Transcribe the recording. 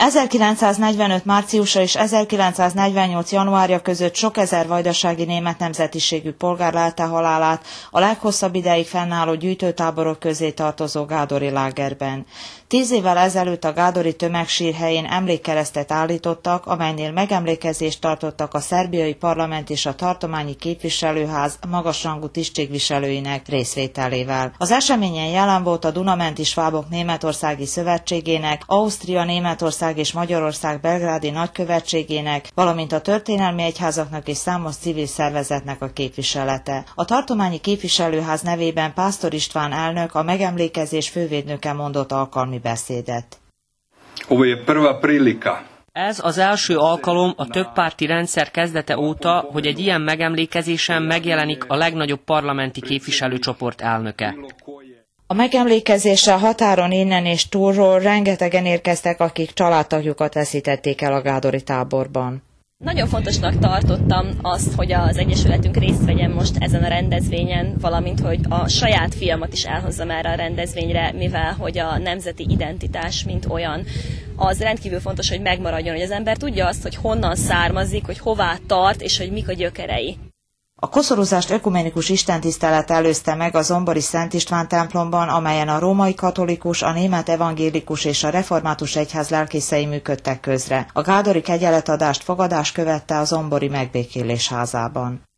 1945. márciusa és 1948. januárja között sok ezer vajdasági német nemzetiségű polgár lelte halálát a leghosszabb ideig fennálló gyűjtőtáborok közé tartozó gádori lágerben. 10 évvel ezelőtt a gádori tömegsír helyén emlékkeresztet állítottak, amelynél megemlékezést tartottak a szerbiai parlament és a tartományi képviselőház magasrangú tisztségviselőinek részvételével. Az eseményen jelen volt a Dunamenti Svábok Németországi Szövetségének, Ausztria, Németország és Magyarország belgrádi nagykövetségének, valamint a történelmi egyházaknak és számos civil szervezetnek a képviselete. A tartományi képviselőház nevében Pásztor István elnök, a megemlékezés fővédnöke mondott alkalmi beszédet. Ez az első alkalom a többpárti rendszer kezdete óta, hogy egy ilyen megemlékezésen megjelenik a legnagyobb parlamenti képviselőcsoport elnöke. A megemlékezésre a határon innen és túlról rengetegen érkeztek, akik családtagjukat veszítették el a gádori táborban. Nagyon fontosnak tartottam azt, hogy az Egyesületünk részt vegyen most ezen a rendezvényen, valamint, hogy a saját fiamat is elhozzam erre a rendezvényre, mivel hogy a nemzeti identitás, mint olyan, az rendkívül fontos, hogy megmaradjon, hogy az ember tudja azt, hogy honnan származik, hogy hová tart, és hogy mik a gyökerei. A koszorúzást ökumenikus istentisztelet előzte meg a zombori Szent István templomban, amelyen a római katolikus, a német evangélikus és a református egyház lelkészei működtek közre. A gádori kegyeletadást fogadás követte a zombori megbékélés házában.